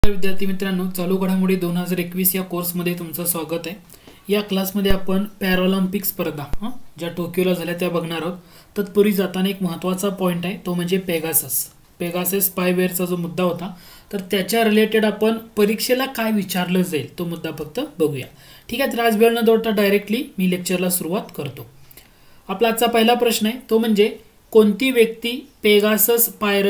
विद्यार्थी मित्रांनो, चालू घडामोडी 2021 या कोर्समध्ये तुमचं स्वागत आहे। या क्लासमध्ये आपण पॅरालिम्पिक स्पर्धा ज्या टोकियोला झाल्या त्या बघणार आहोत। तत्पूर्वी जाताना एक महत्त्वाचा पॉइंट आहे, तो म्हणजे पेगासस स्पायवेअरचा जो मुद्दा होता, तर त्याच्या रिलेटेड आपण परीक्षेला काय विचारलं जाईल तो मुद्दा फक्त बघूया। ठीक आहे, तर आज वेळ न दौडता डायरेक्टली मी लेक्चरला सुरुवात करतो। आपला आजचा पहिला प्रश्न आहे, तो म्हणजे कोणती व्यक्ती पेगासस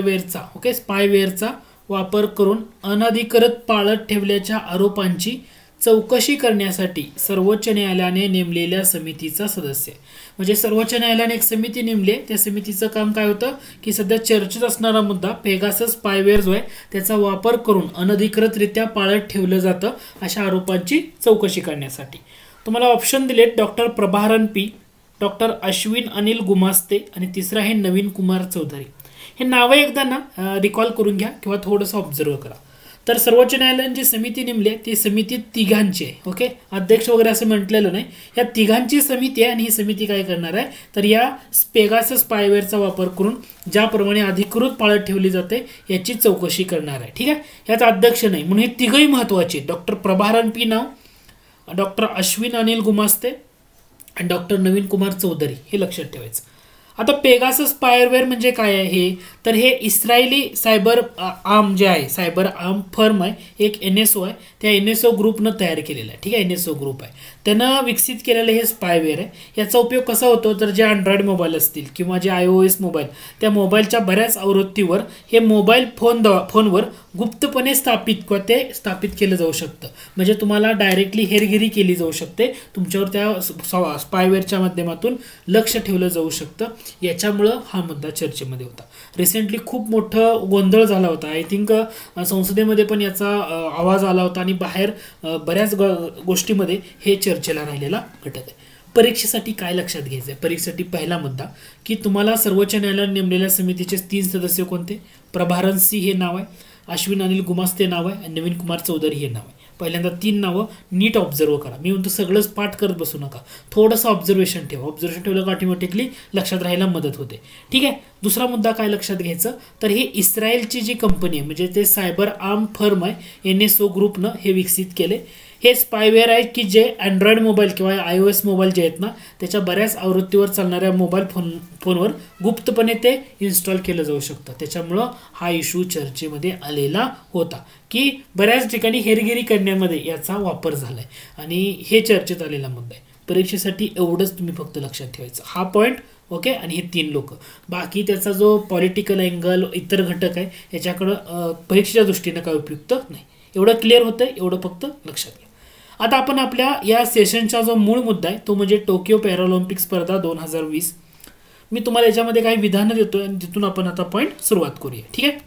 स्पायवेअरचा वापर करून अनधिकृत पाळत ठेवल्याच्या आरोपांची चौकशी करण्यासाठी सर्वोच्च न्यायालयाने नेमलेल्या समितीचा सदस्य। म्हणजे सर्वोच्च न्यायालयाने एक समिती नेमली, त्या समितीचं काम काय होतं की सध्या चर्चेत असणारा मुद्दा पेगासस स्पायवेअर जो आहे त्याचा वापर करून अनधिकृतरित्या पाळत ठेवलं जातं अशा आरोपांची चौकशी करण्यासाठी। तुम्हाला ऑप्शन दिलेत doctor Prabharan P, doctor Ashwin Anil Gumaste आणि तिसरा आहे नवीन कुमार चौधरी। हे नाव एकदा ना रिकॉल करून घ्या किंवा थोडंसं ऑब्झर्व करा। तर सर्वोच्च न्यायालयाने जी समिती नेमली आहे ती समिती तिघांची आहे। ओके, अध्यक्ष वगैरे असं म्हटलेलं नाही, या तिघांची समिती आहे आणि ही समिती काय करणार आहे तर या पेगासस स्पायवेअरचा वापर करून ज्याप्रमाणे अधिकृत पाळत ठेवली जाते याची चौकशी करणार आहे। ठीक आहे, याचा अध्यक्ष नाही म्हणून हे तिघही महत्त्वाचे, डॉक्टर प्रभारन पी नाव, डॉक्टर अश्विन अनिल गुमास्ते आणि डॉक्टर नवीन कुमार चौधरी, हे लक्षात ठेवायचं। आता पेगासस स्पायवेअर म्हणजे काय आहे, तर हे इस्रायली सायबर आर्म जे आहे, सायबर आर्म फर्म आहे, एक NSO आहे, त्या NSO ग्रुपनं तयार केलेलं आहे। ठीक आहे, NSO ग्रुप आहे, त्यानं विकसित केलेलं हे स्पायवेअर आहे। याचा उपयोग कसा होतो तर जे अँड्रॉइड मोबाईल असतील किंवा जे iOS मोबाईल, त्या मोबाईलच्या बऱ्याच आवृत्तीवर हे मोबाईल फोनवर गुप्तपणे स्थापित केलं जाऊ शकतं। म्हणजे तुम्हाला डायरेक्टली हेरगिरी केली जाऊ शकते, तुमच्यावर त्या स्पायवेअरच्या माध्यमातून लक्ष ठेवलं जाऊ शकतं। याच्यामुळं हा मुद्दा चर्चेमध्ये होता। रिसेंटली खूप मोठं गोंधळ झाला होता, आय थिंक संसदेमध्ये पण याचा आवाज आला होता आणि बाहेर बऱ्याच गोष्टीमध्ये हे चर्चेला राहिलेला घटक आहे। परीक्षेसाठी काय लक्षात घ्यायचं आहे, परीक्षेसाठी पहिला मुद्दा की तुम्हाला सर्वोच्च न्यायालयाने नेमलेल्या समितीचे 3 सदस्य कोणते, प्रभारन सी हे नाव आहे, अश्विन अनिल गुमास्ते नाव आहे आणि नवीन कुमार चौधरी हे नाव आहे। पहिल्यांदा 3 नावं नीट ऑब्झर्व करा, मी म्हणतो सगळंच पाठ करत बसू नका, थोडंसं ऑब्झर्वेशन ठेवा, ऑब्झर्वेशन ठेवलं का ऑटोमॅटिकली लक्षात राहायला मदत होते। ठीक आहे, दुसरा मुद्दा काय लक्षात घ्यायचं तर हे इस्रायलची जी कंपनी आहे म्हणजे ते सायबर आर्म फर्म आहे, NSO ग्रुपनं हे विकसित केले। हे स्पायवेअर आहे की जे अँड्रॉइड मोबाईल किंवा iOS मोबाईल जे आहेत ना त्याच्या बऱ्याच आवृत्तीवर चालणाऱ्या मोबाईल फोनवर गुप्तपणे ते इन्स्टॉल केलं जाऊ शकतं। त्याच्यामुळं हा इश्यू चर्चेमध्ये आलेला होता की बऱ्याच ठिकाणी हेरगिरी करण्यामध्ये याचा वापर झालाय आणि हे चर्चेत आलेला मुद्दा आहे। परीक्षेसाठी एवढंच तुम्ही फक्त लक्षात ठेवायचं, हा पॉईंट। ओके, आणि हे 3 लोक, बाकी त्याचा जो पॉलिटिकल अँगल इतर घटक आहे याच्याकडं परीक्षेच्या दृष्टीने काय उपयुक्त नाही। एवढं क्लिअर होतंय, एवढं फक्त लक्षात घ्या। आता आपण आपल्या या सेशनचा जो मूळ मुद्दा आहे तो म्हणजे टोकियो पॅरालिम्पिक स्पर्धा 2020। मी तुम्हाला याच्यामध्ये काही विधानं देतोय आणि तिथून आपण आता पॉईंट सुरुवात करूया। ठीक आहे,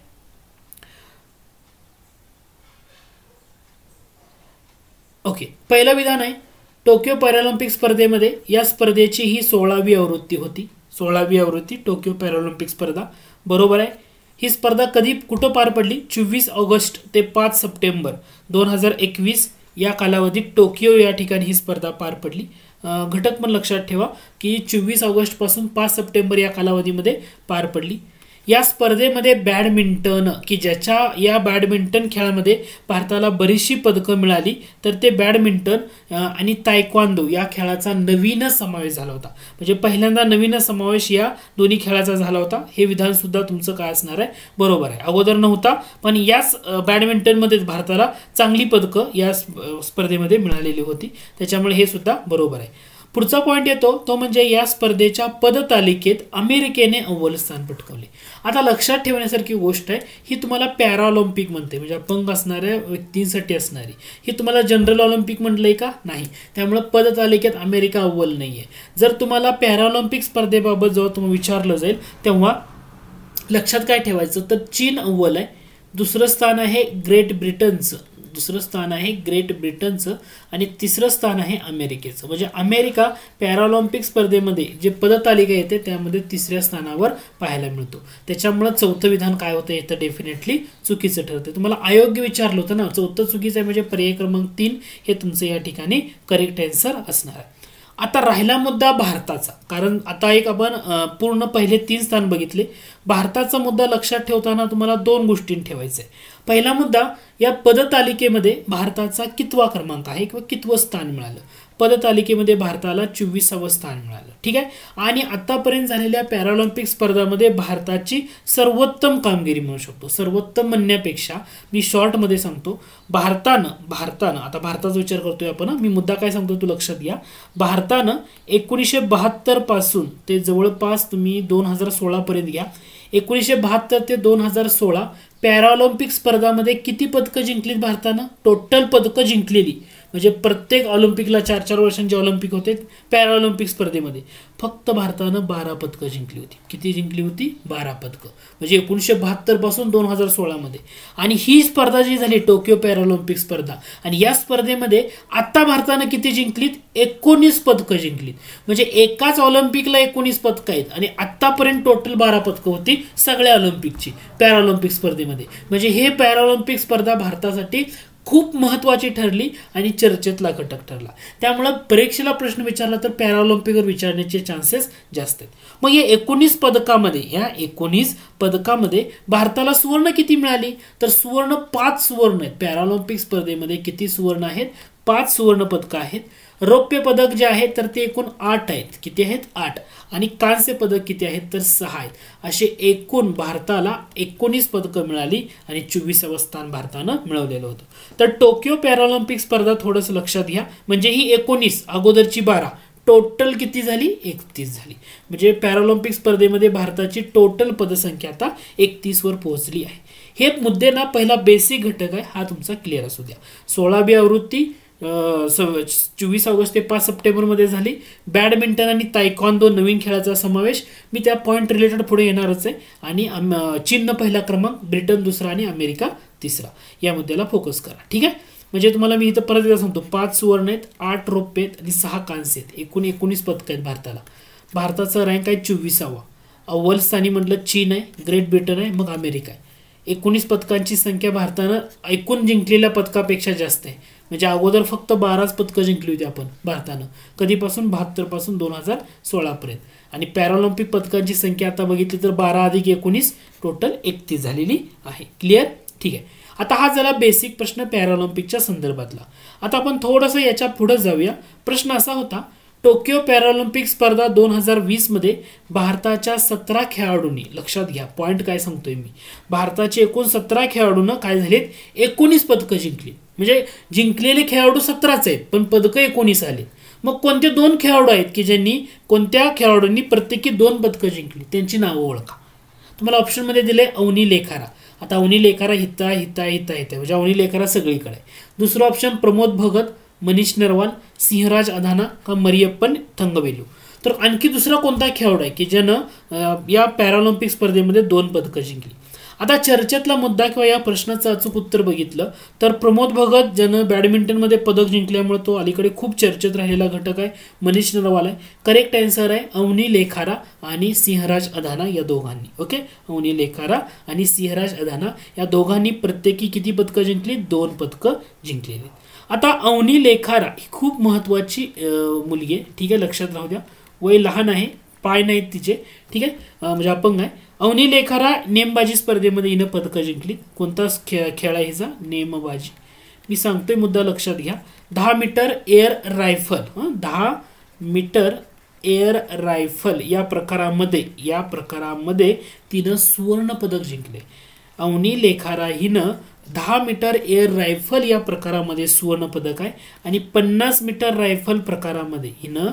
ओके, पहिलं विधान आहे टोकियो पॅरालिम्पिक स्पर्धेमध्ये या स्पर्धेची ही 16वी आवृत्ती होती। 16वी आवृत्ती टोकियो पॅरालिम्पिक स्पर्धा, बरोबर आहे। ही स्पर्धा कधी कुठं पार पडली, 24 ऑगस्ट ते 5 सप्टेंबर 2021 या कालावधीत टोकियो या ठिकाणी ही स्पर्धा पार पडली। घटक पण लक्षात ठेवा की 24 ऑगस्ट पासून 5 सप्टेंबर या कालावधीमध्ये पार पडली। या स्पर्धेमध्ये बॅडमिंटन की ज्याच्या या बॅडमिंटन खेळामध्ये भारताला बरीचशी पदकं मिळाली, तर ते बॅडमिंटन आणि तायक्वांदो या खेळाचा नवीनच समावेश झाला होता। म्हणजे पहिल्यांदा नवीनच समावेश या दोन्ही खेळाचा झाला होता। हे विधान सुद्धा तुमचं काय असणार आहे, बरोबर आहे, अगोदर नव्हता पण याच बॅडमिंटनमध्ये भारताला चांगली पदकं या स्पर्धेमध्ये मिळालेली होती, त्याच्यामुळे हे सुद्धा बरोबर आहे। पुढचा पॉईंट येतो तो म्हणजे या स्पर्धेच्या पदतालिकेत अमेरिकेने अव्वल स्थान पटकावले। आता लक्षात ठेवण्यासारखी गोष्ट आहे, ही तुम्हाला पॅरालिम्पिक म्हणते म्हणजे अपंग असणाऱ्या व्यक्तींसाठी असणारी, ही तुम्हाला जनरल ऑलिम्पिक म्हटलंय का, नाही, त्यामुळे पदतालिकेत अमेरिका अव्वल नाहीये। जर तुम्हाला पॅरालिम्पिक स्पर्धेबाबत जेव्हा तुम्हाला विचारलं जाईल तेव्हा लक्षात काय ठेवायचं तर चीन अव्वल आहे, दुसरं स्थान आहे ग्रेट ब्रिटनचं आणि तिसरं स्थान आहे अमेरिकेचं। म्हणजे अमेरिका पॅरालिम्पिक स्पर्धेमध्ये जे पदतालिका येते त्यामध्ये 3ऱ्या स्थानावर पाहायला मिळतो। त्याच्यामुळे चौथं विधान काय होतं हे तर डेफिनेटली चुकीचं ठरतं। तुम्हाला अयोग्य विचारलं होतं ना, चौथं चुकीचं आहे म्हणजे पर्याय क्रमांक 3 हे तुमचं या ठिकाणी करेक्ट आन्सर असणार आहे। आता राहिला मुद्दा भारताचा, कारण आता एक आपण पूर्ण पहिले 3 स्थान बघितले. भारताचा मुद्दा लक्षात ठेवताना तुम्हाला 2 गोष्टी ठेवायचे. पहिला मुद्दा, या पदतालिकेमध्ये भारताचा कितवा क्रमांक आहे किंवा कितवं स्थान मिळालं. पदतालिकेमध्ये भारताला 24वे स्थान मिळालं. ठीक आहे. आणि आतापर्यंत झालेल्या पॅरालिम्पिक स्पर्धामध्ये भारताची सर्वोत्तम कामगिरी म्हणू शकतो. सर्वोत्तम म्हणण्यापेक्षा मी शॉर्टमध्ये सांगतो, भारतानं आता भारताचा विचार करतोय आपण. मी मुद्दा काय सांगतो तू लक्षात घ्या. भारतानं 1972 पासून ते जवळपास तुम्ही 2016 पर्यंत घ्या. 1972 ते 2016 पॅरालिम्पिक स्पर्धामध्ये किती पदकं जिंकलीत भारतानं? टोटल पदकं जिंकलेली, म्हणजे प्रत्येक ऑलिम्पिकला 4-4 वर्षांचे ऑलिम्पिक होते. पॅरालिम्पिक स्पर्धेमध्ये फक्त भारतानं 12 पदकं जिंकली होती. किती जिंकली होती? 12 पदकं. म्हणजे 1972 पासून 2016 मध्ये. आणि ही स्पर्धा जी झाली टोकियो पॅरालिम्पिक स्पर्धा, आणि या स्पर्धेमध्ये आता भारतानं किती जिंकलीत? 19 पदकं जिंकलीत. म्हणजे एकाच ऑलिम्पिकला 19 पदकं आहेत आणि आतापर्यंत टोटल 12 पदकं होती सगळ्या ऑलिम्पिकची पॅरालिम्पिक स्पर्धेमध्ये. म्हणजे हे पॅरालिम्पिक स्पर्धा भारतासाठी खूप महत्त्वाची ठरली आणि चर्चेतला घटक ठरला. त्यामुळे परीक्षेला प्रश्न विचारला तर पॅरालिम्पिकवर विचारण्याचे चान्सेस जास्त आहेत. मग या 19 पदकामध्ये भारताला सुवर्ण किती मिळाली? तर सुवर्ण 5 सुवर्ण आहेत. पॅरालिम्पिक स्पर्धेमध्ये किती सुवर्ण आहेत? 5 सुवर्ण पदकं आहेत. रौप्य पदक जे आहेत तर ते एकूण 8 आहेत. किती आहेत? 8. आणि कांस्य पदक किती आहेत? तर 6 आहेत. असे एकूण भारताला 19 पदकं मिळाली आणि 24वे स्थान भारतानं मिळवलेलं होतं. तर टोकियो पॅरालिम्पिक स्पर्धा थोडंसं लक्षात घ्या. म्हणजे ही 19, अगोदरची 12, टोटल किती झाली? 31 झाली. म्हणजे पॅरालिम्पिक स्पर्धेमध्ये भारताची टोटल पदसंख्या आता 31 वर पोहोचली आहे. हे मुद्दे ना पहिला बेसिक घटक आहे, हा तुमचा क्लिअर असू द्या. 16वी आवृत्ती 24 ऑगस्ट ते 5 सप्टेंबर मध्ये झाली. बॅडमिंटन आणि तायक्वांदो नवीन खेळाचा समावेश. मी त्या पॉइंट रिलेटेड पुढे येणारच आहे. आणि चीन पहिला क्रमांक, ब्रिटन दुसरा आणि अमेरिका तिसरा, या मुद्द्याला फोकस करा. ठीक आहे. म्हणजे तुम्हाला मी इथं परत एकदा सांगतो, 5 सुवर्ण आहेत, 8 रौप्य आहेत आणि 6 कांस्य आहेत. एकूण 19 पदक आहेत भारताला. भारताचा रँक आहे 24वा. अव्वल स्थानी म्हटलं चीन आहे, ग्रेट ब्रिटन आहे, मग अमेरिका आहे. 19 पदकांची संख्या भारतानं एकूण जिंकलेल्या पदकापेक्षा जास्त आहे. म्हणजे अगोदर फक्त 12 पदकं जिंकली होती आपण भारतानं. कधीपासून? 72 पासून 2016 पर्यंत. आणि पॅरालिम्पिक पदकांची संख्या आता बघितली तर 12 अधिक 19 टोटल 31 झालेली आहे. क्लिअर? ठीक आहे. आता हा झाला बेसिक प्रश्न पॅरालिम्पिकच्या संदर्भातला. आता आपण थोडंसं याच्या पुढे जाऊया. प्रश्न असा होता, टोकियो पॅरालिम्पिक स्पर्धा 2020 मध्ये भारताच्या 17 खेळाडूंनी, लक्षात घ्या पॉइंट काय सांगतोय मी, भारताचे एकूण 17 खेळाडूंना काय झालेत? 19 पदकं जिंकली. म्हणजे जिंकलेले खेळाडू 17च आहेत पण पदकं 19 आले. मग कोणते 2 खेळाडू आहेत की ज्यांनी, कोणत्या खेळाडूंनी प्रत्येकी 2 पदकं जिंकली? त्यांची नावं ओळखा. तुम्हाला ऑप्शनमध्ये दिले अवनी लेखारा. आता अवनी लेखारा हिता म्हणजे अवनी लेखारा सगळीकडे. दुसरं ऑप्शन प्रमोद भगत, मनीष नरवाल, सिंहराज अधाना का मरियप्पन थंगवेलू. तर आणखी दुसरा कोणता खेळाडू आहे की ज्यानं या पॅरालिम्पिक स्पर्धेमध्ये 2 पदकं जिंकली? आता चर्चेतला मुद्दा किंवा या प्रश्नाचं अचूक उत्तर बघितलं तर प्रमोद भगत, ज्यानं बॅडमिंटनमध्ये पदक जिंकल्यामुळे तो अलीकडे खूप चर्चेत राहिलेला घटक आहे. मनीष नरवाल आहे. करेक्ट आन्सर आहे अवनी लेखारा आणि सिंहराज अधाना या दोघांनी. ओके, अवनी लेखारा आणि सिंहराज अधाना या दोघांनी प्रत्येकी किती पदकं जिंकली? 2 पदकं जिंकलेली. आता अवनी लेखारा ही खूप महत्वाची मुलगी आहे. ठीक आहे, लक्षात राहू द्या. वय लहान आहे, पाय नाहीत तिचे. ठीक आहे, म्हणजे अपंग आहे. अवनी लेखारा नेमबाजी स्पर्धेमध्ये हिनं पदकं जिंकली. कोणता खेळ आहे हिचा? नेमबाजी. मी सांगतोय मुद्दा लक्षात घ्या. 10 metre air rifle, 10 metre air rifle या प्रकारामध्ये तिनं सुवर्ण पदक जिंकले. अवनी लेखारा हिनं 10 मीटर एअर रायफल या प्रकारामध्ये सुवर्ण पदक आहे. आणि 50 मीटर रायफल प्रकारामध्ये हिनं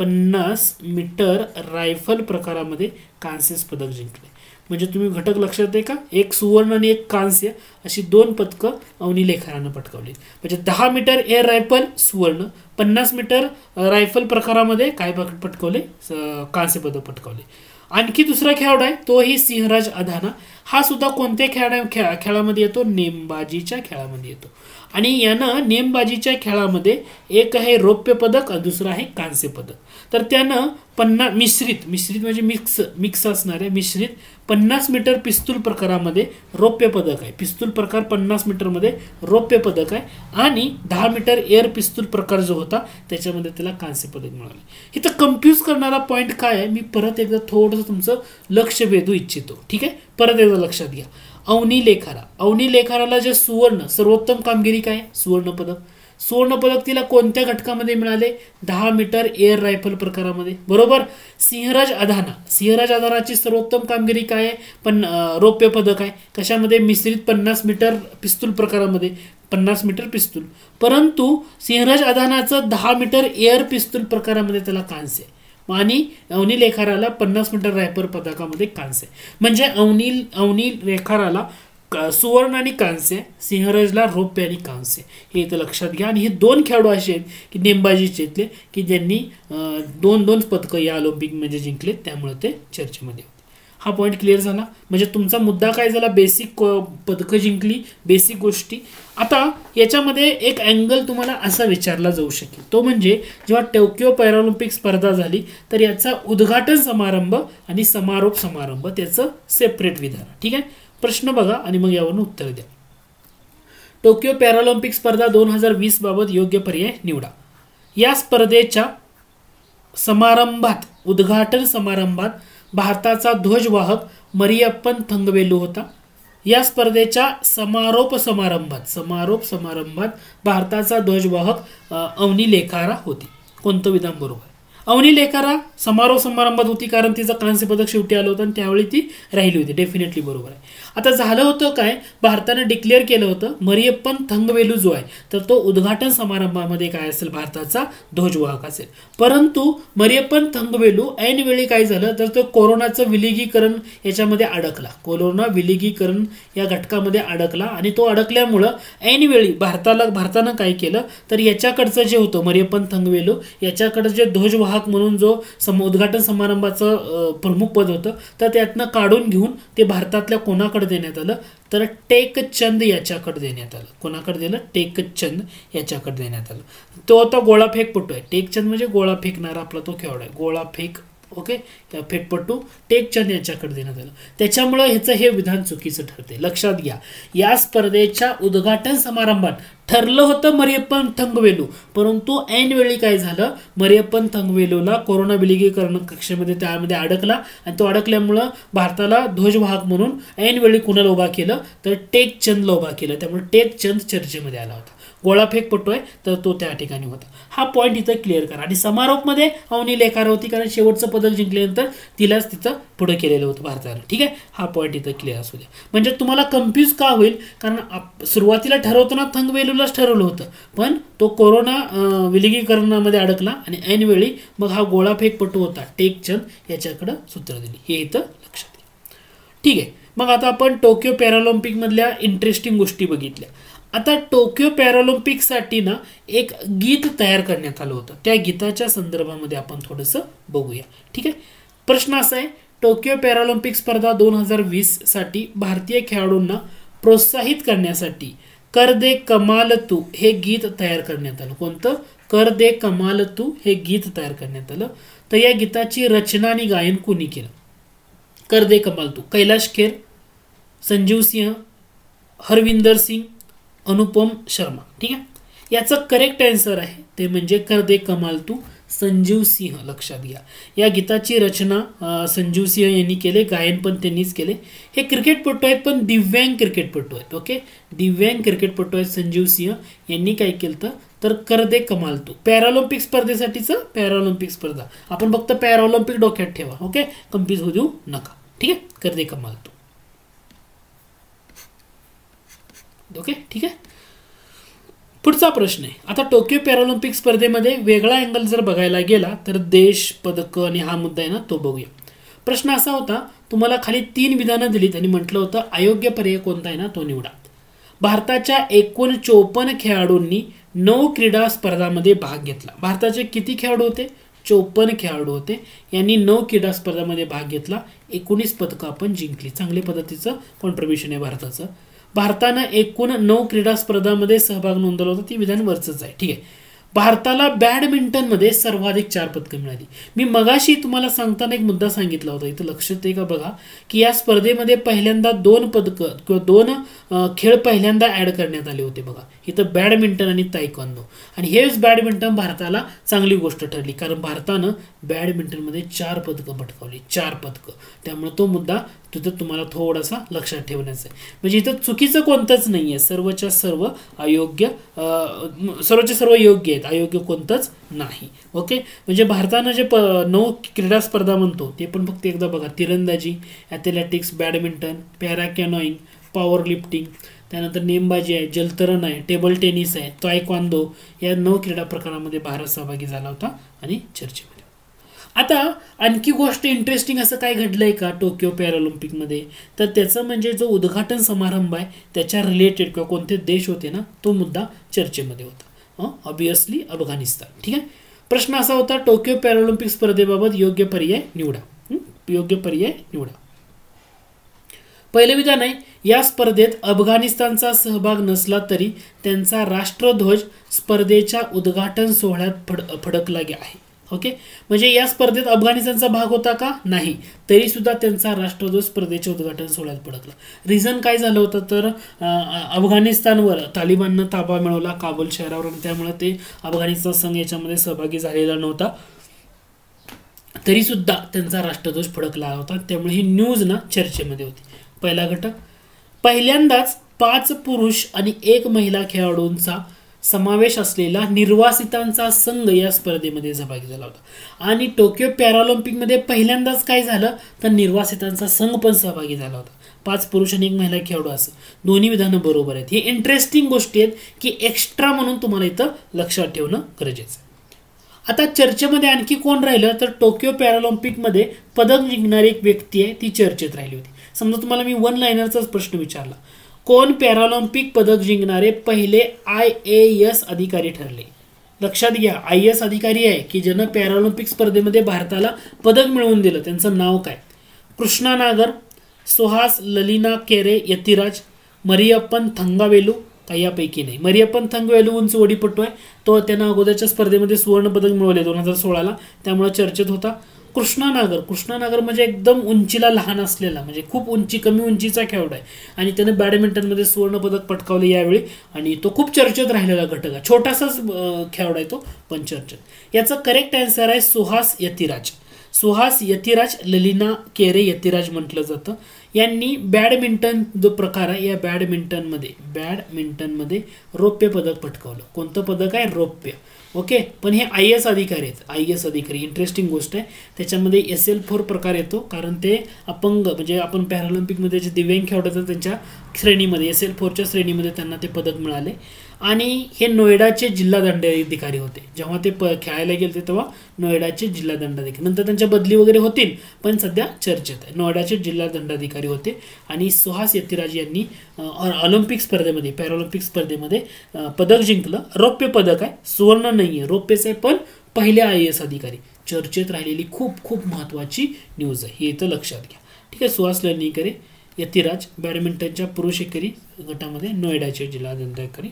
50 मीटर रायफल प्रकारामध्ये कांस्य पदक जिंकले. म्हणजे तुम्ही घटक लक्षात आहे का? एक सुवर्ण आणि एक कांस्य अशी 2 पदकं अवनी लेखारानं पटकावली. म्हणजे 10 मीटर एअर रायफल सुवर्ण, 50 मीटर रायफल प्रकारामध्ये काय पटकावले? कांस्य पदक पटकावले. आणखी दुसरा खेळाडू आहे तोही सिंहराज अधाना. हा सुद्धा कोणत्या खेळामध्ये येतो? नेमबाजीच्या खेळामध्ये येतो. आणि यानं नेमबाजीच्या खेळामध्ये एक आहे रौप्य पदक आणि दुसरं आहे कांस्य पदक. तर त्यानं मिश्रित म्हणजे मिक्स असणाऱ्या मिश्रित 50 मीटर पिस्तूल प्रकारामध्ये रौप्य पदक आहे. पिस्तूल प्रकार 50 मीटरमध्ये रौप्य पदक आहे आणि 10 मीटर एअर पिस्तूल प्रकार जो होता त्याच्यामध्ये त्याला कांस्य पदक मिळाले. इथं कन्फ्यूज करणारा पॉईंट काय आहे, मी परत एकदा थोडंसं तुमचं लक्ष वेधू इच्छितो. ठीक आहे, परत एकदा लक्षात घ्या. अवनी लेखाराला जे सुवर्ण सर्वोत्तम कामगिरी काय, सुवर्ण पदक तिला कोणत्या घटकामध्ये मिळाले, 10 मीटर एअर रायफल प्रकारामध्ये. बरोबर. सिंहराज आधानाची सर्वोत्तम कामगिरी काय आहे, पण रौप्य पदक आहे. कशामध्ये, मिश्रित 50 मीटर पिस्तूल प्रकारामध्ये, 50 मीटर पिस्तूल. परंतु सिंहराज आधानाचं 10 मीटर एअर पिस्तूल प्रकारामध्ये त्याला कांस्य आणि अवनी लेखाराला 50 मीटर रायफल पदकामध्ये कांस्य. म्हणजे अवनी लेखाराला सुवर्ण आणि कांस्य, सिंहराजला रौप्य आणि कांस्य. हे इथं लक्षात घ्या. आणि हे 2 खेळाडू असे आहेत की नेमबाजीचे की ज्यांनी 2 पदकं या ऑलिम्पिक मध्ये जिंकले, त्यामुळे ते चर्चेमध्ये होते. हा पॉईंट क्लिअर झाला. म्हणजे तुमचा मुद्दा काय झाला, बेसिक पदकं जिंकली, बेसिक गोष्टी. आता याच्यामध्ये एक अँगल तुम्हाला असा विचारला जाऊ शकेल, तो म्हणजे जेव्हा टोकियो पॅरालिम्पिक स्पर्धा झाली तर याचा उद्घाटन समारंभ आणि समारोप समारंभ त्याचं सेपरेट विधान. ठीक आहे, प्रश्न बघा आणि मग यावरून उत्तर द्या. टोकियो पॅरालिम्पिक स्पर्धा 2020 बाबत योग्य पर्याय निवडा. या स्पर्धेच्या उद्घाटन समारंभात भारताचा ध्वजवाहक मरियप्पन थंगवेलू होता. या स्पर्धेच्या समारोप समारंभात भारताचा ध्वजवाहक अवनी लेखारा होती. कोणतं विधान बरोबर? अवनी लेखारा समारोप समारंभात होती कारण तिचं कांस्य पदक शेवटी आलं होतं आणि त्यावेळी ती राहिली होती. डेफिनेटली बरोबर आहे. आता झालं होतं काय, भारताने डिक्लेअर केलं होतं मरियप्पन थंगवेलू जो आहे तर तो उद्घाटन समारंभामध्ये काय असेल, भारताचा ध्वजवाहक असेल. परंतु मरियप्पन थंगवेलू ऐनवेळी काय झालं तर तो कोरोनाचं विलगीकरण याच्यामध्ये अडकला. कोरोना विलगीकरण या घटकामध्ये अडकला आणि तो अडकल्यामुळं ऐनवेळी भारतानं काय केलं तर याच्याकडचं जे होतं मरियप्पन थंगवेलू याच्याकडं जे ध्वजवाहक म्हणून जो उद्घाटन समारंभाचं प्रमुख पद होतं तर त्यातनं काढून घेऊन ते भारतातल्या कोणाकडे देण्यात आलं तर टेकचंद याच्याकडे देण्यात आलं. कोणाकडे दिलं? टेकचंद याच्याकडे देण्यात आलं. तो आता गोळाफेकपटू आहे. टेकचंद म्हणजे गोळा फेकणारा आपला तो खेळाडू आहे, गोळाफेक. ओके, फेकपट्टू टेकचंद यांच्याकडे देण्यात आलं. त्याच्यामुळे ह्याचं हे विधान चुकीचं ठरते. लक्षात घ्या, या स्पर्धेच्या उद्घाटन समारंभात ठरलं होतं मरियप्पन थंगवेलू, परंतु ऐनवेळी काय झालं, मरियप्पन थंगवेलूला कोरोना विलगीकरण कक्षेमध्ये त्यामध्ये अडकला आणि तो अडकल्यामुळं भारताला ध्वजवाहक म्हणून ऐनवेळी कुणाला उभा केलं तर टेकचंदला उभा केलं. त्यामुळे टेकचंद चर्चेमध्ये आला होता. गोळाफेकपटू आहे तर तो त्या ठिकाणी होता. हा पॉईंट इथं क्लिअर करा. आणि समारोपमध्ये अवनी लेखारा होती कारण शेवटचं पदक जिंकल्यानंतर तिलाच तिथं पुढे केलेलं होतं भारतानं. ठीक आहे, हा पॉईंट इथं क्लिअर असू द्या. म्हणजे तुम्हाला कन्फ्यूज का होईल, कारण सुरुवातीला ठरवताना थंगवेलूलाच ठरवलं होतं पण तो कोरोना विलगीकरणामध्ये अडकला आणि ऐनवेळी मग हा गोळाफेकपटू होता टेकचंद याच्याकडं सूत्र दिली. हे इथं लक्षात घ्या. ठीक आहे, मग आता आपण टोकियो पॅरालिम्पिक मधल्या इंटरेस्टिंग गोष्टी बघितल्या. आता टोकियो पॅरालिम्पिकसाठी ना एक गीत तयार करण्यात आलं होतं. त्या गीताच्या संदर्भामध्ये आपण थोडंसं बघूया. ठीक आहे, प्रश्न असा आहे, टोकियो पॅरालिम्पिक स्पर्धा 2020 साठी भारतीय खेळाडूंना प्रोत्साहित करण्यासाठी कर दे कमाल तू हे गीत तयार करण्यात आलं. कोणतं? कर दे कमाल तू हे गीत तयार करण्यात आलं. तर या गीताची रचना आणि गायन कोणी केलं? कर दे कमाल तू कैलाश खेर, संजीव सिंह, हरविंदर सिंग, अनुपम शर्मा. ठीक आहे, याचं करेक्ट आन्सर आहे ते म्हणजे कर दे कमाल तू संजीव सिंह. लक्षात घ्या, या गीताची रचना संजीव सिंह यांनी केले, गायन पण त्यांनीच केले. हे क्रिकेटपटू आहेत पण दिव्यांग क्रिकेटपटू आहेत. ओके, दिव्यांग क्रिकेटपटू आहेत संजीव सिंह यांनी काय केलं तर कर दे कमाल तू पॅरालिम्पिक स्पर्धेसाठीचं पॅरालिम्पिक स्पर्धा आपण फक्त पॅरालिम्पिक डोक्यात ठेवा. ओके, कन्फ्यूज होऊ देऊ नका. ठीक आहे, कर दे कमाल तू. ओके, ठीक आहे. पुढचा प्रश्न आहे, आता टोकियो पॅरालिम्पिक स्पर्धेमध्ये वेगळा अँगल जर बघायला गेला तर देश, पदकं आणि हा मुद्दा आहे ना तो बघूया. प्रश्न असा होता, तुम्हाला खाली 3 विधानं दिलीत आणि म्हटलं होतं अयोग्य पर्याय कोणता आहे ना तो निवडा. भारताच्या एकूण 54 खेळाडूंनी 9 क्रीडा स्पर्धांमध्ये भाग घेतला. भारताचे किती खेळाडू होते? 54 खेळाडू होते. यांनी 9 क्रीडा स्पर्धांमध्ये भाग घेतला. 19 पदकं आपण जिंकली. चांगल्या पद्धतीचं कॉन्ट्रीब्युशन आहे भारताचं. भारतानं एकूण 9 क्रीडा स्पर्धांमध्ये सहभाग नोंदवला होता. ती विधान वरचंच आहे. ठीक आहे, भारताला बॅडमिंटनमध्ये सर्वाधिक 4 पदकं मिळाली. मी मगाशी तुम्हाला सांगताना एक मुद्दा सांगितला होता, इथं लक्षात आहे का बघा, की या स्पर्धेमध्ये पहिल्यांदा 2 पदकं किंवा 2 खेळ पहिल्यांदा ऍड करण्यात आले होते बघा. इथं बॅडमिंटन आणि तायक्वांदो. आणि हेच बॅडमिंटन भारताला चांगली गोष्ट ठरली, कारण भारतानं बॅडमिंटनमध्ये 4 पदकं पटकावली, 4 पदकं. त्यामुळे तो मुद्दा तिथं तुम्हाला थोडासा लक्षात ठेवण्याचा आहे. म्हणजे इथं चुकीचं कोणतंच नाही आहे, सर्वच्या सर्व अयोग्य, सर्वच्या सर्व योग्य आहेत, अयोग्य कोणतंच नाही. ओके, म्हणजे भारतानं जे 9 क्रीडा स्पर्धा म्हणतो ते पण फक्त एकदा बघा. तिरंदाजी, athletics, badminton, para canoeing, power lifting, त्यानंतर नेमबाजी आहे, जलतरण आहे, टेबल टेनिस आहे, तायक्वांदो, या 9 क्रीडा प्रकारामध्ये भारत सहभागी झाला होता आणि चर्चेमध्ये. आता आणखी गोष्ट इंटरेस्टिंग असं काय घडलंय का टोकियो पॅरालिम्पिकमध्ये, तर त्याचं म्हणजे जो उद्घाटन समारंभ आहे त्याच्या रिलेटेड किंवा कोणते देश होते ना, तो मुद्दा चर्चेमध्ये होता. ऑब्विसली अफगाणिस्तान. ठीक आहे. प्रश्न असा होता, टोकियो पॅरालिम्पिक स्पर्धेबाबत योग्य पर्याय निवडा. योग्य पर्याय निवडा. पहिलं विधान आहे, या स्पर्धेत अफगाणिस्तानचा सहभाग नसला तरी त्यांचा राष्ट्रध्वज स्पर्धेच्या उद्घाटन सोहळ्यात फडकला आहे. ओके, म्हणजे या स्पर्धेत अफगाणिस्तानचा भाग होता का? नाही, तरी सुद्धा त्यांचा राष्ट्रध्वज स्पर्धेच्या उद्घाटन सोहळ्यात फडकला. रिझन काय झालं होतं, तर अफगाणिस्तानवर तालिबाननं ताबा मिळवला काबूल शहरावर, आणि त्यामुळे ते अफगाणिस्तान संघ याच्यामध्ये सहभागी झालेला नव्हता, तरी सुद्धा त्यांचा राष्ट्रध्वज फडकला होता. त्यामुळे ही न्यूज ना चर्चेमध्ये होती. पहिला घटक, पहिल्यांदाच 5 पुरुष आणि 1 महिला खेळाडूंचा समावेश असलेला निर्वासितांचा संघ या स्पर्धेमध्ये सहभागी झाला होता. आणि टोकियो पॅरालिम्पिकमध्ये पहिल्यांदाच काय झालं, तर निर्वासितांचा संघ पण सहभागी झाला होता. 5 पुरुष आणि 1 महिला खेळाडू, असं दोन्ही विधानं बरोबर आहेत. हे इंटरेस्टिंग गोष्टी आहेत की एक्स्ट्रा म्हणून तुम्हाला इथं लक्षात ठेवणं गरजेचं आहे. आता चर्चेमध्ये आणखी कोण राहिलं, तर टोकियो पॅरालिम्पिकमध्ये पदक जिंकणारी एक व्यक्ती आहे, ती चर्चेत राहिली होती. समजा तुम्हाला मी 1 लाइनरचाच प्रश्न विचारला, कोण पॅरालिम्पिक पदक जिंकणारे पहिले IAS अधिकारी ठरले? लक्षात घ्या, IAS अधिकारी आहे की ज्यानं पॅरालिम्पिक स्पर्धेमध्ये भारताला पदक मिळवून दिलं. त्यांचं नाव काय? कृष्णा नागर, सुहास ललिना केरे यतिराज, मरियप्पन थंगावेलू, काही यापैकी नाही. मरियप्पन थंगावेलू उंच उडीपटू आहे, तो त्यानं अगोदरच्या स्पर्धेमध्ये सुवर्ण पदक मिळवले 2016ला, त्यामुळे चर्चेत होता. कृष्णा नागर म्हणजे एकदम उंचीला लहान असलेला, म्हणजे खूप कमी उंचीचा खेळाडू आहे, आणि त्याने बॅडमिंटनमध्ये सुवर्ण पदक पटकावले यावेळी, आणि तो खूप चर्चेत राहिलेला घटक आहे. छोटासाच खेळाडू आहे तो, पण चर्चेत. याचं करेक्ट आन्सर आहे सुहास यतिराज. सुहास यतिराज, ललिना केरे यतिराज म्हटलं जातं. यांनी बॅडमिंटन जो प्रकार आहे या बॅडमिंटनमध्ये रौप्य पदक पटकावलं. कोणतं पदक आहे? रौप्य. ओके, पण हे IAS अधिकारी आहेत. IAS अधिकारी इंटरेस्टिंग गोष्ट आहे. त्याच्यामध्ये SL4 प्रकार येतो, कारण ते अपंग, म्हणजे आपण पॅरालिम्पिकमध्ये जे दिव्यांग खेळाडू त्यांच्या श्रेणीमध्ये SL4च्या श्रेणीमध्ये त्यांना ते पदक मिळाले. आणि हे नोएडाचे जिल्हा दंडाधिकारी होते. जेव्हा ते खेळायला गेले तेव्हा नोएडाचे जिल्हा दंडाधिकारी, नंतर त्यांच्या बदली वगैरे होतील, पण सध्या चर्चेत आहे. नोएडाचे जिल्हा दंडाधिकारी होते. आणि सुहास यतिराज यांनी ऑलिम्पिक स्पर्धेमध्ये, पॅरालिम्पिक स्पर्धेमध्ये पदक जिंकलं. रौप्य पदक आहे, सुवर्ण नाही आहे, रौप्यच आहे, पण पहिले IAS अधिकारी. चर्चेत राहिलेली खूप महत्त्वाची न्यूज आहे, हे इथं लक्षात घ्या. ठीक आहे. सुहास ललिना यतिराज बॅडमिंटनच्या पुरुष एकेरी गटामध्ये नोएडाचे जिल्हा दंडाधिकारी.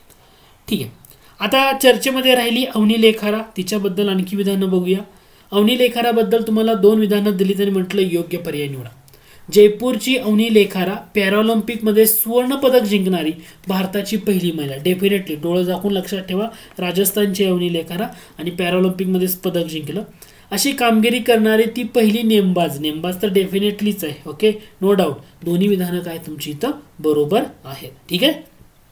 ठीक आहे. आता चर्चेमध्ये राहिली अवनी लेखारा, तिच्याबद्दल आणखी विधानं बघूया. अवनी लेखाराबद्दल तुम्हाला 2 विधानं दिली आणि म्हटलं योग्य पर्याय निवडा. जयपूरची अवनी लेखारा पॅरालिम्पिकमध्ये सुवर्ण पदक जिंकणारी भारताची पहिली महिला. डेफिनेटली डोळं झाकून लक्षात ठेवा, राजस्थानची अवनी लेखारा आणि पॅरालिम्पिकमध्ये पदक जिंकलं. अशी कामगिरी करणारी ती पहिली नेमबाज तर डेफिनेटलीच आहे. Okay, no doubt. दोन्ही विधानं काय तुमची इथं बरोबर आहेत. ठीक आहे.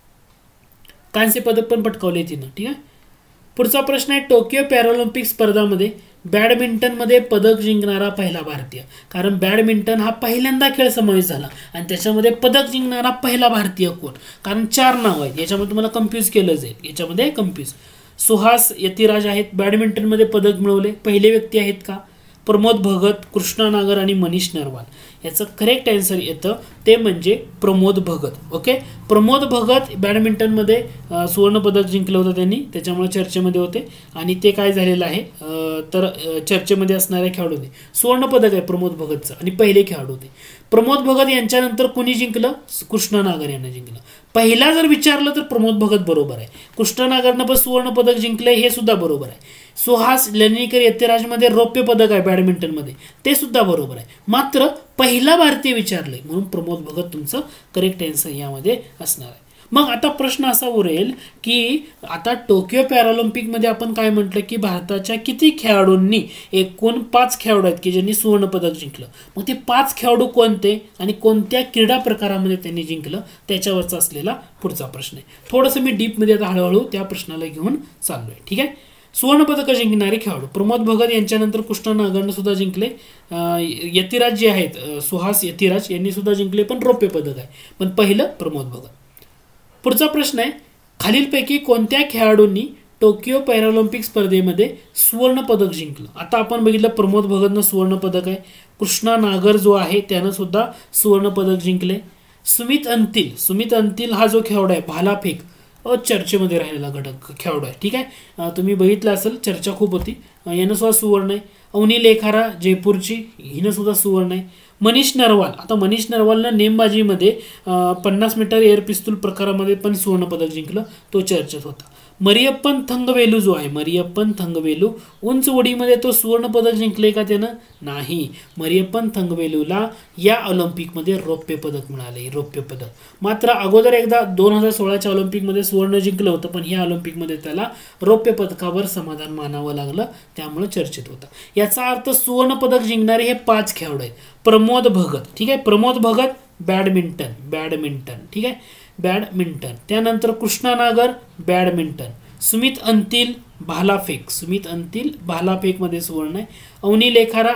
कांस्य पदक पण पटकावले तिनं. ठीक आहे. पुढचा प्रश्न आहे, टोकियो पॅरालिम्पिक स्पर्धामध्ये बॅडमिंटनमध्ये पदक जिंकणारा पहिला भारतीय. कारण बॅडमिंटन हा पहिल्यांदा खेळ समावेश झाला आणि त्याच्यामध्ये पदक जिंकणारा पहिला भारतीय कोण? कारण 4 नाव आहेत, याच्यामध्ये तुम्हाला कन्फ्यूज केलं जाईल. याच्यामध्ये कन्फ्यूज. सुहास यतिराज आहेत, बॅडमिंटनमध्ये पदक मिळवले. पहिले व्यक्ती आहेत का? प्रमोद भगत, कृष्णा नागर आणि मनीष नरवाल. याचं करेक्ट आन्सर येतं ते म्हणजे प्रमोद भगत. ओके, प्रमोद भगत बॅडमिंटनमध्ये सुवर्ण पदक जिंकलं होतं त्यांनी, त्याच्यामुळे चर्चेमध्ये होते. आणि ते काय झालेलं आहे, तर चर्चेमध्ये असणारे खेळाडू होते. सुवर्ण पदक आहे प्रमोद भगतचं आणि पहिले खेळाडू होते. प्रमोद भगत यांच्यानंतर कोणी जिंकलं? कृष्णा नागर यांना जिंकलं. पहिला जर विचारलं तर प्रमोद भगत बरोबर आहे. कृष्णनागरनं पण सुवर्ण पदक जिंकलंय हे सुद्धा बरोबर आहे. सुहास लनीकर यतिराजमध्ये रौप्य पदक आहे बॅडमिंटनमध्ये, ते सुद्धा बरोबर आहे. मात्र पहिला भारतीय विचारलंय म्हणून प्रमोद भगत तुमचं करेक्ट आन्सर यामध्ये असणार आहे. मग आता प्रश्न असा उरेल की आता टोकियो पॅरालिम्पिकमध्ये आपण काय म्हटलं की भारताच्या किती खेळाडूंनी, एकूण 5 खेळाडू आहेत की ज्यांनी सुवर्ण पदक जिंकलं. मग ते 5 खेळाडू कोणते आणि कोणत्या क्रीडा प्रकारामध्ये त्यांनी जिंकलं त्याच्यावरचा असलेला पुढचा प्रश्न आहे. थोडंसं मी डीपमध्ये आता हळूहळू त्या प्रश्नाला घेऊन चाललोय. ठीक आहे. सुवर्ण पदक जिंकणारे खेळाडू प्रमोद भगत यांच्यानंतर कृष्णा नागरनं सुद्धा जिंकले. यतिराज जे आहेत सुहास यतिराज यांनी सुद्धा जिंकले, पण रौप्य पदक आहे. पण पहिलं प्रमोद भगत. पुढचा प्रश्न आहे, खालीलपैकी कोणत्या खेळाडूंनी टोकियो पॅरालिम्पिक स्पर्धेमध्ये सुवर्ण पदक जिंकलं. आता आपण बघितलं प्रमोद भगतनं सुवर्ण पदक आहे. कृष्णा नागर जो आहे त्यानं सुद्धा सुवर्ण पदक जिंकले. सुमित अंतिल हा जो खेळाडू आहे भालाफेक चर्चेमध्ये राहिलेला घटक खेळाडू आहे. ठीक आहे. तुम्ही बघितलं असेल, चर्चा खूप होती. यानं सुद्धा सुवर्ण आहे. अवनी लेखारा जयपूरची, हिनं सुद्धा सुवर्ण आहे. मनीष नरवाल, आता मनीष नरवालनं नेमबाजीमध्ये 50 मीटर एअर पिस्तूल प्रकारामध्ये पण सुवर्ण पदक जिंकलं, तो चर्चेत होता. मरियप्पन थंगवेलू जो आहे, मरियप्पन थंगवेलू उंच उडीमध्ये तो सुवर्ण पदक जिंकले का त्यानं? नाही. मरियप्पन थंगवेलूला या ऑलिम्पिकमध्ये रौप्य पदक मिळाले, रौप्य पदक. मात्र अगोदर एकदा 2016च्या ऑलिम्पिकमध्ये सुवर्ण जिंकलं होतं, पण या ऑलिम्पिकमध्ये त्याला रौप्य पदकावर समाधान मानावं लागलं, त्यामुळे चर्चेत होतं. याचा अर्थ सुवर्ण पदक जिंकणारे हे 5 खेळाडू आहेत. प्रमोद भगत, ठीक आहे, प्रमोद भगत बॅडमिंटन, ठीक आहे, बॅडमिंटन. त्यानंतर कृष्णा नागर बॅडमिंटन. सुमित अंतिल भालाफेकमध्ये सुवर्ण आहे. अवनी लेखारा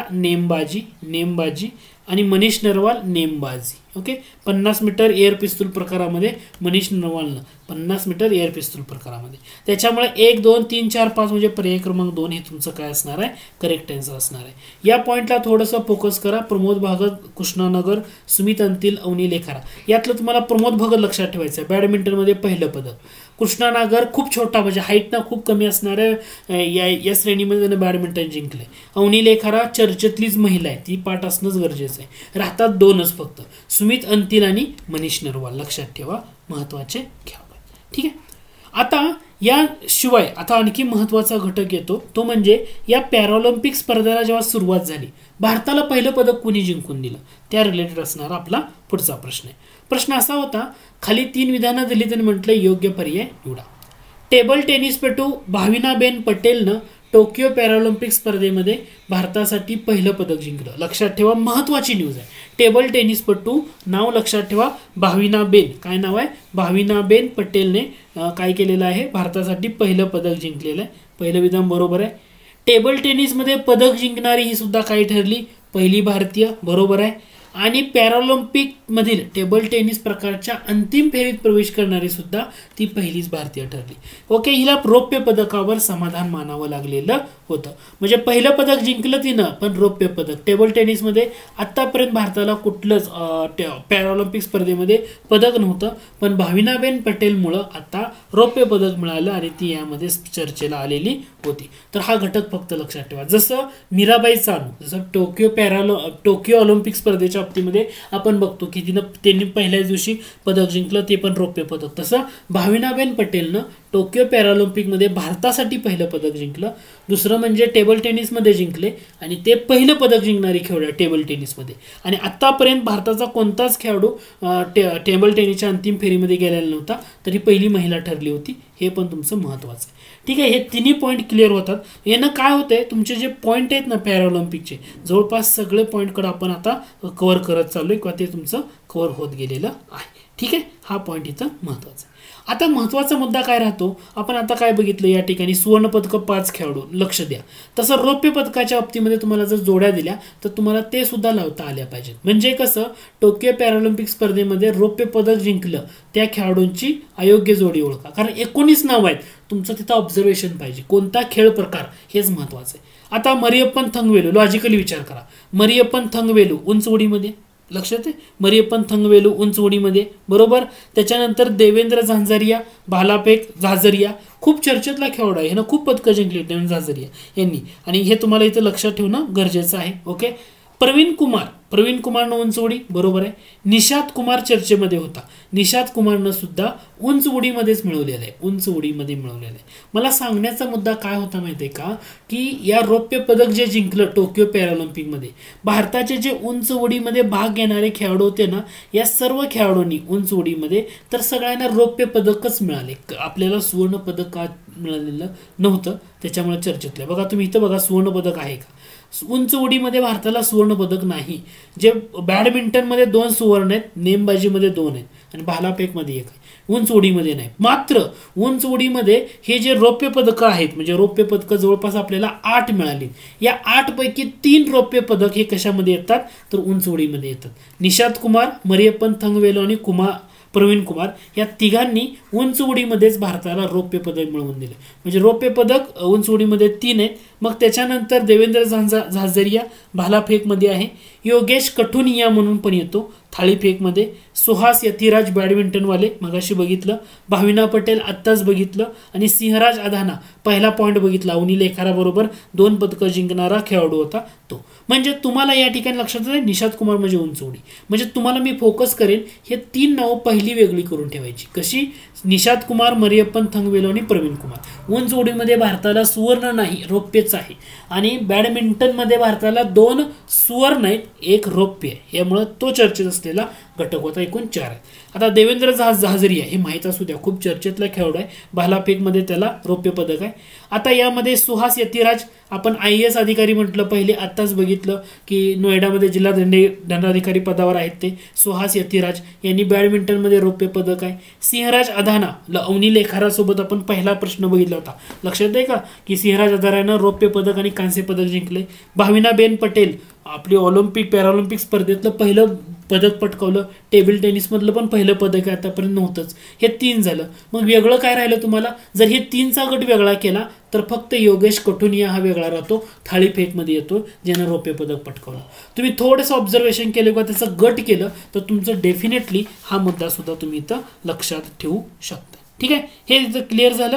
नेमबाजी आणि मनीष नरवाल नेमबाजी. ओके. 50 मीटर एअर पिस्तूल प्रकारामध्ये मनीष नरवालनं 50 मीटर एअर पिस्तूल प्रकारामध्ये. त्याच्यामुळे 1, 2, 3, 4, 5 म्हणजे पर्याय क्रमांक 2 हे तुमचं काय असणार आहे? करेक्ट आन्सर असणार आहे. या पॉईंटला थोडंसं फोकस करा. प्रमोद भगत, कृष्णानगर, सुमित अंतिल, अवनी लेखारा, यातलं तुम्हाला प्रमोद भगत लक्षात ठेवायचं आहे. बॅडमिंटनमध्ये पहिलं पदक. कृष्णा नागर खूप छोटा, म्हणजे हाईटनं खूप कमी असणाऱ्या या श्रेणीमध्ये त्यानं बॅडमिंटन जिंकले. अवनी लेखारा चर्चेतलीच महिला आहे, ती पाठ असणंच गरजेचं आहे. राहतात 2च फक्त, सुमित अंतिल आणि मनीष नरवाल. लक्षात ठेवा, महत्वाचे खेळाडू. ठीक आहे. आता याशिवाय आता आणखी महत्वाचा घटक येतो, तो म्हणजे या पॅरालिम्पिक स्पर्धेला जेव्हा सुरुवात झाली, भारताला पहिलं पदक कोणी जिंकून दिलं, त्या रिलेटेड असणारा आपला पुढचा प्रश्न आहे. प्रश्न असा होता, खाली 3 विधानं दिली त्यांनी म्हटलं योग्य पर्याय निवडा. टेबल टेनिसपटू भाविनाबेन पटेलनं टोकियो पॅरालिम्पिक स्पर्धेमध्ये भारतासाठी पहिलं पदक जिंकलं. लक्षात ठेवा, महत्वाची न्यूज आहे. टेबल टेनिसपटू, नाव लक्षात ठेवा, भाविनाबेन. काय नाव आहे? भाविनाबेन पटेलने काय केलेलं आहे? भारतासाठी पहिलं पदक जिंकलेलं आहे. पहिलं विधान बरोबर आहे. टेबल टेनिसमध्ये पदक जिंकणारी ही सुद्धा काय ठरली? पहिली भारतीय. बरोबर आहे. आणि पॅरालिम्पिक मधील टेबल टेनिस प्रकारच्या अंतिम फेरीत प्रवेश करणारी सुद्धा ती पहिलीच भारतीय ठरली. ओके. हिला रौप्य पदकावर समाधान मानावं लागलेलं होतं. म्हणजे पहिलं पदक जिंकलं तिनं, पण रौप्य पदक. टेबल टेनिसमध्ये आतापर्यंत भारताला कुठलंच पॅरालिम्पिक स्पर्धेमध्ये पदक नव्हतं, पण भाविनाबेन पटेलमुळं आता रौप्य पदक मिळालं आणि ती यामध्ये चर्चेला आलेली होती. तर हा घटक फक्त लक्षात ठेवा. जसं मीराबाई चानू, जसं टोकियो ऑलिम्पिक स्पर्धेच्या बाबतीमध्ये आपण बघतो की त्यांनी पहिल्याच दिवशी पदक जिंकलं, ते पण रौप्य पदक. तसं भाविनाबेन पटेलनं टोकियो पॅरालिम्पिकमध्ये भारतासाठी पहिलं पदक जिंकलं. दुसरं म्हणजे टेबल टेनिसमध्ये जिंकले आणि ते पहिलं पदक जिंकणारी खेळाडू आहे टेबल टेनिसमध्ये. आणि आतापर्यंत भारताचा कोणताच खेळाडू टेबल टेनिसच्या अंतिम फेरीमध्ये गेलेला नव्हता, तरी पहिली महिला ठरली होती. हे पण तुमचं महत्वाचं आहे. ठीक आहे. हे तिन्ही पॉईंट क्लिअर होतात. यानं काय होतंय, तुमचे जे पॉईंट आहेत ना पॅरालिम्पिकचे, जवळपास सगळे पॉईंटकडे आपण आता कव्हर करत चाललोय किंवा ते तुमचं कव्हर होत गेलेलं आहे. ठीक आहे. हा पॉईंट इथं महत्वाचा आहे. आता महत्वाचा मुद्दा काय राहतो, आपण आता काय बघितलं या ठिकाणी सुवर्ण पदक 5 खेळाडू, लक्ष द्या. तसं रौप्य पदकाच्या बाबतीमध्ये तुम्हाला जर जोड्या दिल्या तर तुम्हाला ते सुद्धा लावता आल्या पाहिजेत. म्हणजे कसं, टोकियो पॅरालिम्पिक स्पर्धेमध्ये रौप्य पदक जिंकलं त्या खेळाडूंची अयोग्य जोडी ओळखा. कारण 19 नाव आहेत, तुमचं तिथं ऑब्झर्वेशन पाहिजे, कोणता खेळ प्रकार, हेच महत्वाचं आहे. आता मरियप्पन थंगवेलू, लॉजिकली विचार करा. मरियप्पन थंगवेलू उंच उडीमध्ये, लक्षात आहे, मरियप्पन थंगवेलू उंच उडीमध्ये, बरोबर. त्याच्यानंतर देवेंद्र झांझरिया भालाफेक, झाझरिया खूप चर्चेतला खेळाडू आहे, ह्यानं खूप पदकं जिंकली देवेंद्र झाझरिया यांनी, आणि हे तुम्हाला इथं लक्षात ठेवणं गरजेचं आहे. ओके. प्रवीण प्रवीण कुमारनं उंच उडी, बरोबर आहे. निशात कुमार चर्चेमध्ये होता. निशात कुमारनं सुद्धा उंच उडीमध्येच मिळवलेलं आहे, उंच उडीमध्ये मिळवलेलं आहे. मला सांगण्याचा मुद्दा काय होता माहिती आहे का, की या रौप्य पदक जे जिंकलं टोकियो पॅरालिम्पिकमध्ये, भारताचे जे उंच उडीमध्ये भाग घेणारे खेळाडू होते ना, या सर्व खेळाडूंनी उंच उडीमध्ये तर सगळ्यांना रौप्य पदकच मिळाले. आपल्याला सुवर्ण पदक का मिळालेलं नव्हतं, त्याच्यामुळे चर्चेतलं. बघा तुम्ही इथं बघा, सुवर्ण पदक आहे का? उंच उडीमध्ये भारताला सुवर्ण पदक नाही. जे बॅडमिंटनमध्ये 2 सुवर्ण आहेत, नेमबाजीमध्ये 2 आहेत आणि भालाफेकमध्ये 1 आहे. उंच उडीमध्ये नाही. मात्र उंच उडीमध्ये हे जे रौप्य पदकं आहेत, म्हणजे रौप्य पदकं जवळपास आपल्याला 8 मिळाली. या 8 पैकी 3 रौप्य पदक हे कशामध्ये येतात, तर उंच उडीमध्ये येतात. निशात कुमार, मरियप्पन थंगवेलो आणि प्रवीण कुमार या तिघांनी उंच उडीमध्येच भारताला रौप्य पदक मिळवून दिले. म्हणजे रौप्य पदक उंच उडीमध्ये 3 आहेत. मग त्याच्यानंतर देवेंद्र झाझरिया भालाफेकमध्ये आहे, योगेश कठुनिया म्हणून पण येतो थाळीफेकमध्ये, सुहास यतिराज बॅडमिंटनवाले मगाशी बघितलं, भाविना पटेल आत्ताच बघितलं, आणि सिंहराज अधाना पहिला पॉईंट बघितला, अवनी लेखारा बरोबर 2 पदकं जिंकणारा खेळाडू होता तो. म्हणजे तुम्हाला या ठिकाणी लक्षात येईल निशात कुमार म्हणजे उंच उडी. म्हणजे तुम्हाला मी फोकस करेन हे 3 नावं पहिली वेगळी करून ठेवायची. कशी? निशात कुमार, मरियप्पन थंगवेलो आणि प्रवीण कुमार. उंच उडीमध्ये भारताला सुवर्ण नाही, रौप्यच आहे. आणि बॅडमिंटनमध्ये भारताला 2 सुवर्ण आहेत, 1 रौप्य आहे. यामुळे तो चर्चेत असलेला घटक होता. एकूण 4 आहेत. आता देवेंद्र झाझरिया हे माहीत असू द्या, खूप चर्चेतला खेळाडू आहे. भालाफेकमध्ये त्याला रौप्य पदक आहे. आता यामध्ये सुहास यतिराज, आपण IAS अधिकारी म्हटलं पहिले, आत्ताच बघितलं की नोएडामध्ये जिल्हा दंडाधिकारी पदावर आहेत ते सुहास यतिराज, यांनी बॅडमिंटनमध्ये रौप्य पदक आहे. सिंहराज अधाना, अवनी लेखारासोबत आपण पहिला प्रश्न बघितला होता, लक्षात आहे का, की सिंहराज अधानानं रौप्य पदक आणि कांस्य पदक जिंकले. भाविनाबेन पटेल आपली पॅरालिम्पिक स्पर्धेतलं पहिलं पदक पटकावलं. टेबल टेनिसमधलं पण पहिलं पदक आहे, आतापर्यंत नव्हतंच. हे 3 झालं. मग वेगळं काय राहिलं तुम्हाला? जर हे 3चा गट वेगळा केला तर फक्त योगेश कठुनिया हा वेगळा राहतो, थाळीफेकमध्ये येतो, ज्यानं रौप्य पदक पटकावलं. तुम्ही थोडंसं ऑब्झर्वेशन केलं किंवा त्याचं गट केलं तर तुमचं डेफिनेटली हा मुद्दा सुद्धा तुम्ही इथं लक्षात ठेवू शकता. ठीक आहे, हे इथं क्लिअर झालं.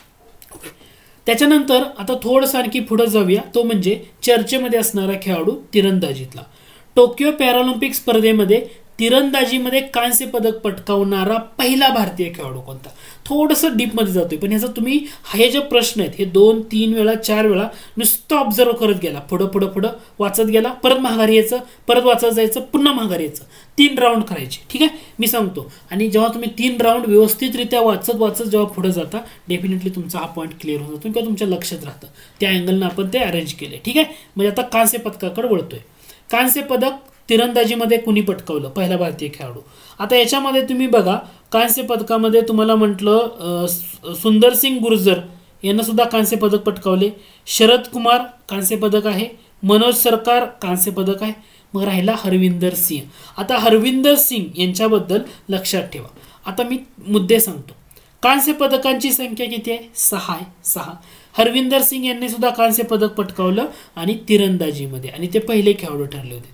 त्याच्यानंतर आता थोडंसं आणखी पुढे जाऊया, तो म्हणजे चर्चेमध्ये असणारा खेळाडू तिरंदाजीतला. टोकियो पॅरालिम्पिक स्पर्धेमध्ये तिरंदाजीमध्ये कांस्य पदक पटकावणारा पहिला भारतीय खेळाडू कोणता? थोडंसं डीपमध्ये जातोय, पण ह्याचा तुम्ही हे जे प्रश्न आहेत हे 2, 3 वेळा 4 वेळा नुसतं ऑब्झर्व करत गेला, पुढं वाचत गेला, परत माघारी यायचं, परत वाचत जायचं, पुन्हा माघारी यायचं. 3 राऊंड करायचे. ठीक आहे, मी सांगतो. आणि जेव्हा तुम्ही 3 राऊंड व्यवस्थितरित्या वाचत जेव्हा पुढे जाता, डेफिनेटली तुमचा हा पॉईंट क्लिअर होऊन जातो किंवा तुमच्या लक्षात राहतं. त्या अँगलनं आपण ते अरेंज केले. ठीक आहे, म्हणजे आता कांस्य पदकाकडे वळतोय. कांस्य पदक तिरंदाजीमध्ये कुणी पटकावलं? पहिला भारतीय खेळाडू. आता याच्यामध्ये तुम्ही बघा, कांस्य पदकामध्ये तुम्हाला म्हटलं सुंदरसिंग गुर्जर यांना सुद्धा कांस्य पदक पटकावले. शरद कुमार कांस्य पदक आहे. मनोज सरकार कांस्य पदक आहे. मग राहिला हरविंदर सिंह. आता हरविंदर सिंग यांच्याबद्दल लक्षात ठेवा. आता मी मुद्दे सांगतो. कांस्य पदकांची संख्या किती आहे? 6 आहे. 6. हरविंदर सिंग यांनी सुद्धा कांस्य पदक पटकावलं आणि तिरंदाजीमध्ये, आणि ते पहिले खेळाडू ठरले होते.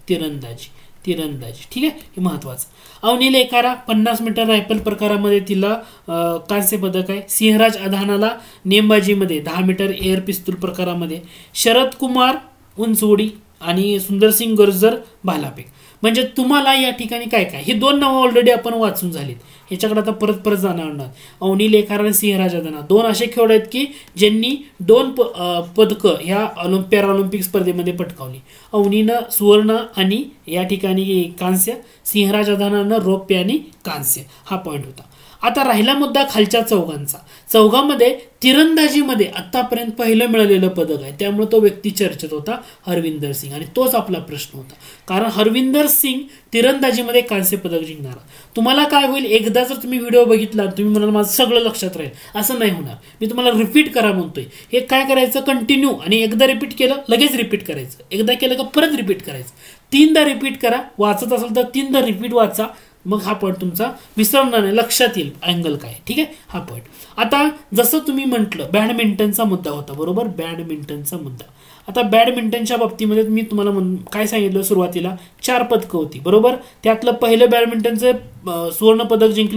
तिरंदाजी. ठीक आहे, हे महत्वाचं. अवनी लेखारा 50 मीटर रायफल प्रकारामध्ये तिला कांस्य पदक आहे. सिंहराज अधानाला नेमबाजीमध्ये 10 मीटर एअर पिस्तूल प्रकारामध्ये. शरद कुमार उंच उडी आणि सुंदरसिंग गुर्जर भालाफेक. म्हणजे तुम्हाला या ठिकाणी काय हे 2 नावं ऑलरेडी आपण वाचून झालीत. ह्याच्याकडे आता परत जाणार नाही. अवनी लेखारा आणि सिंहराज अधाना 2 असे खेळाडू आहेत की ज्यांनी 2 पदकं ह्या पॅरालिम्पिक स्पर्धेमध्ये पटकावली. अवनीनं सुवर्ण आणि या ठिकाणी कांस्य, सिंहराज अधानानं रौप्य आणि कांस्य. हा पॉईंट होता. आता राहिला मुद्दा खालच्या चौघांचा. चौघांमध्ये तिरंदाजीमध्ये आतापर्यंत पहिलं मिळालेलं पदक आहे, त्यामुळे तो व्यक्ती चर्चेत होता, हरविंदर सिंग. आणि तोच आपला प्रश्न होता, कारण हरविंदर सिंग तिरंदाजीमध्ये कांस्य पदक जिंकणारा. तुम्हाला काय होईल, एकदा जर तुम्ही व्हिडिओ बघितला तुम्ही म्हणाल माझं सगळं लक्षात राहील, असं नाही होणार. मी तुम्हाला रिपीट करा म्हणतोय. हे काय करायचं, कंटिन्यू, आणि एकदा रिपीट केलं लगेच रिपीट करायचं, एकदा केलं का परत रिपीट करायचं, 3दा रिपीट करा. वाचत असेल तर 3दा रिपीट वाचा, मग हा पॉईंट तुमचा विसरणार नाही, लक्षात येईल अँगल काय. ठीक आहे, हा पॉईंट. आता जसं तुम्ही म्हटलं बॅडमिंटनचा मुद्दा होता, बरोबर, बॅडमिंटनचा मुद्दा. आता बॅडमिंटनच्या बाबतीमध्ये मी तुम्हाला काय सांगितलं, सुरुवातीला 4 पदकं होती, बरोबर. त्यातलं पहिलं बॅडमिंटनचं सुवर्ण पदक जिंकलं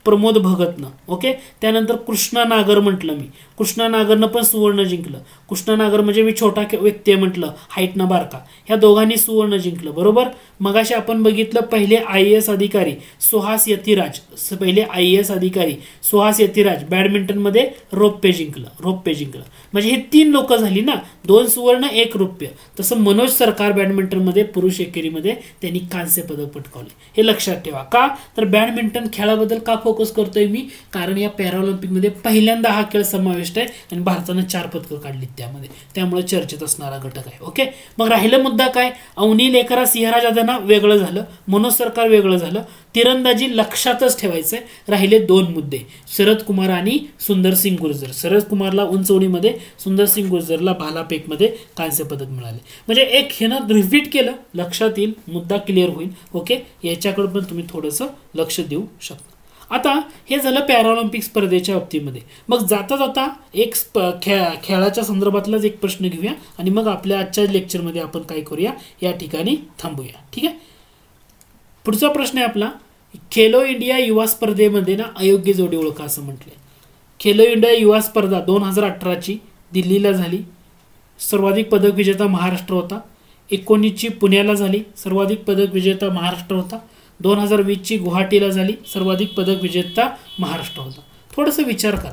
प्रमोद भगतनं. ओके, त्यानंतर कृष्णा नागर म्हटलं मी, कृष्णा नागरनं पण सुवर्ण जिंकलं. कृष्णा नागर म्हणजे मी छोटा व्यक्ती आहे म्हटलं, हाईटनं बारका, ह्या दोघांनी सुवर्ण जिंकलं. बरोबर. मगाशी आपण बघितलं पहिले IAS अधिकारी सुहास यतिराज, पहिले IAS अधिकारी सुहास यतिराज बॅडमिंटनमध्ये रौप्य जिंकलं. म्हणजे हे 3 लोक झाली ना, 2 सुवर्ण 1 रौप्य. तसं मनोज सरकार बॅडमिंटनमध्ये पुरुष एकेरीमध्ये त्यांनी कांस्य पदक पटकावले. हे लक्षात ठेवा. का तर बॅडमिंटन खेळाबद्दल का फोकस करतोय मी, कारण या पॅराऑलिम्पिकमध्ये पहिल्यांदा हा खेळ समाविष्ट आहे आणि भारतानं 4 पदकं काढलीत त्यामुळे चर्चेत असणारा घटक आहे. ओके, मग राहिलं मुद्दा काय, अवनी लेकरा सिंहराज यादवना वेगळं झालं, मनोज सरकार वेगळं झालं. तिरंदाजी लक्षातच ठेवायचंय. राहिले 2 मुद्दे, शरद कुमार आणि सुंदरसिंग गुर्जर. शरद कुमारला उंच उडीमध्ये, सुंदरसिंग गुर्जरला भालाफेकमध्ये कांस्य पदक मिळाले. म्हणजे एक हे ना रिपीट केलं, लक्षात येईल, मुद्दा क्लिअर होईल. ओके, याच्याकडे पण तुम्ही थोडंसं लक्ष देऊ शकता. आता हे झालं पॅराऑलिम्पिक स्पर्धेच्या बाबतीमध्ये. मग जाता जाता एक खेळाच्या संदर्भातलाच एक प्रश्न घेऊया आणि मग आपल्या आजच्या लेक्चरमध्ये आपण काय करूया, या ठिकाणी थांबूया. ठीक आहे. पुढचा प्रश्न आहे आपला, खेलो इंडिया युवा स्पर्धेमध्ये ना अयोग्य जोडी ओळखा असं म्हटलंय. खेलो इंडिया युवा स्पर्धा 2018ची दिल्लीला झाली, सर्वाधिक पदक विजेता महाराष्ट्र होता. 19ची पुण्याला झाली, सर्वाधिक पदक विजेता महाराष्ट्र होता. 2020ची गुवाहाटीला झाली, सर्वाधिक पदक विजेता महाराष्ट्र होता. थोडंसं विचार करा.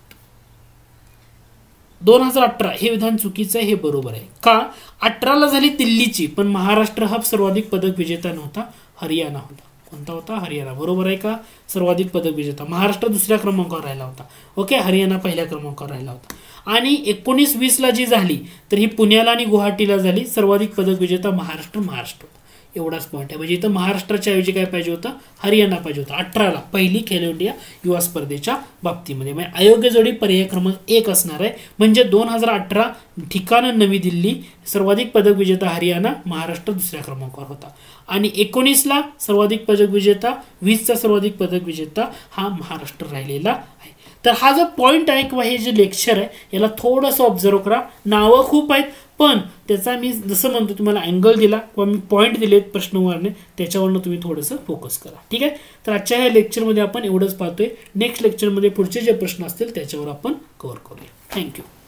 2018 हे विधान चुकीचं आहे, हे बरोबर आहे. का, 18ला झाली दिल्लीची, पण महाराष्ट्र हा सर्वाधिक पदक विजेता नव्हता, हरियाणा होता. कोणता होता, हरियाणा. बरोबर आहे का, सर्वाधिक पदक विजेता. महाराष्ट्र दुसऱ्या क्रमांकावर राहिला होता. ओके, हरियाणा पहिल्या क्रमांकावर राहिला होता. आणि 19-20ला जी झाली तर ही पुण्याला आणि गुवाहाटीला झाली, सर्वाधिक पदक विजेता महाराष्ट्र. एवढाच पॉईंट आहे. म्हणजे इथं महाराष्ट्राच्या ऐवजी काय पाहिजे होतं, हरियाणा पाहिजे होता. 18ला पहिली खेलो इंडिया युवा स्पर्धेच्या बाबतीमध्ये. म्हणजे अयोग्य जोडी पर्याय क्रमांक 1 असणार आहे. म्हणजे 2018 ठिकाण नवी दिल्ली, सर्वाधिक पदक विजेता हरियाणा, महाराष्ट्र दुसऱ्या क्रमांकावर होता. आणि 19ला सर्वाधिक पदक विजेता, 20चा सर्वाधिक पदक विजेता हा महाराष्ट्र राहिलेला आहे. तर हा जो पॉईंट आहे किंवा हे जे लेक्चर आहे याला थोडंसं ऑब्झर्व करा. नावं खूप आहेत, पण त्याचा मी जसं म्हणतो तुम्हाला अँगल दिला किंवा मी पॉईंट दिलेत प्रश्नवारने, त्याच्यावरनं तुम्ही थोडंसं फोकस करा. ठीक आहे. तर आजच्या ह्या लेक्चरमध्ये आपण एवढंच पाहतोय. नेक्स्ट लेक्चरमध्ये पुढचे जे प्रश्न असतील त्याच्यावर आपण कव्हर करूया. थँक्यू.